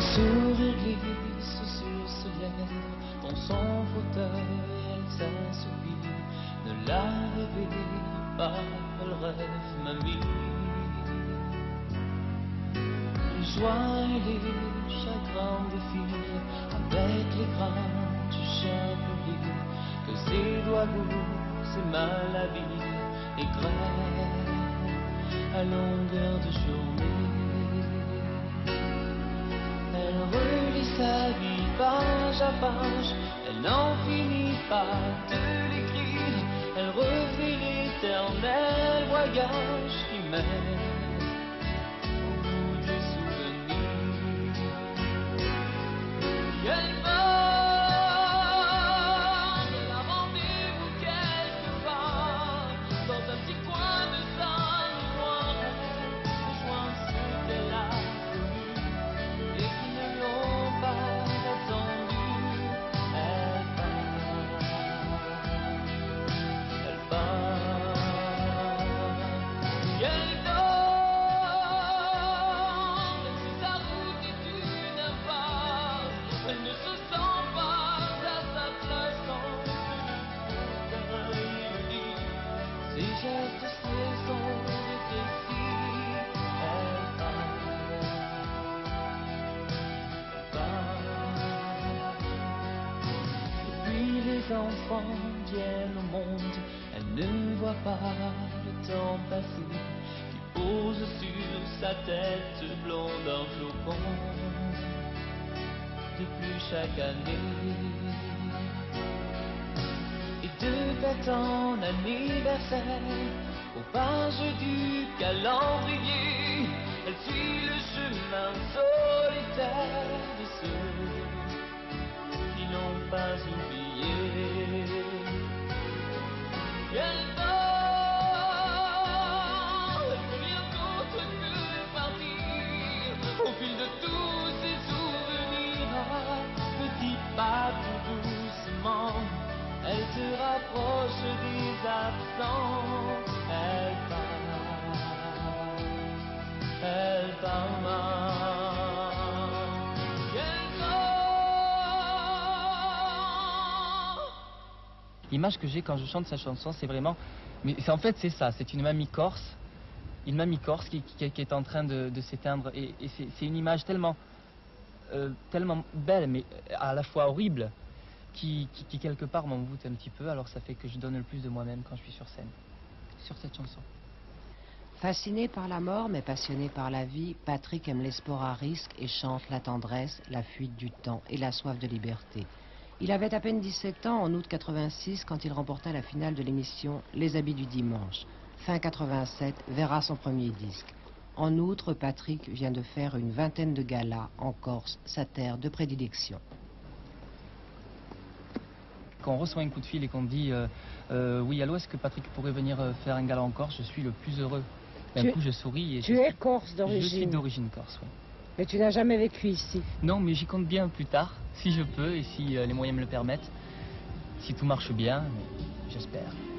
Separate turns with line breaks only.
sourire glisse sur ses lèvres, dans son fauteuil elle s'assoupit. Ne la réveille pas, elle rêve mamie. Les joies et les chagrins défilent avec les grains du chapelier. Que ses doigts lourds, ses maladies égrènent à longueur de journée. Elle relit sa vie page à page, elle n'en finit pas de l'écrire. Elle refait l'éternel voyage qui mène au bout du souvenir. Elle part, elle a rendez-vous quelque part, dans un petit coin de salle noire, rejoint ceux qu'elle a connus et qui ne l'ont pas attendu. Elle part, elle part, et elle dort, même si sa route est une impasse, elle ne se sent pas à sa place dans le fauteuil. Il dit, ses gestes, ses sons rétrécis. Elle part, et puis les enfants viennent au monde. Elle ne voit pas le temps passer, qui pose sur sa tête blonde un flocon de plus chaque année. Et de date en anniversaire, aux pages du calendrier, elle suit le chemin solitaire de ceux qui n'ont pas oublié. Et elle part, elle peut rien d'autre que partir, au fil de tous ses souvenirs. Petit pas tout doucement, elle se rapproche des absents. Elle part, elle dort.
L'image que j'ai quand je chante sa chanson, c'est vraiment... Mais en fait, c'est ça, c'est une mamie corse. Une mamie corse qui est en train de s'éteindre. Et c'est une image tellement belle, mais à la fois horrible, qui quelque part m'envoûte un petit peu. Alors ça fait que je donne le plus de moi-même quand je suis sur scène, sur cette chanson.
Fasciné par la mort, mais passionné par la vie, Patrick aime les sports à risque et chante la tendresse, la fuite du temps et la soif de liberté. Il avait à peine 17 ans en août 86 quand il remporta la finale de l'émission Les Habits du Dimanche. Fin 87 verra son premier disque. En outre, Patrick vient de faire une vingtaine de galas en Corse, sa terre de prédilection.
Quand on reçoit un coup de fil et qu'on dit oui, allô, est-ce que Patrick pourrait venir faire un gala en Corse, je suis le plus heureux. D'un coup, je souris et
Tu es corse d'origine.
Je suis d'origine corse, oui.
Mais tu n'as jamais vécu ici.
Non, mais j'y compte bien plus tard, si je peux et si les moyens me le permettent. Si tout marche bien, j'espère.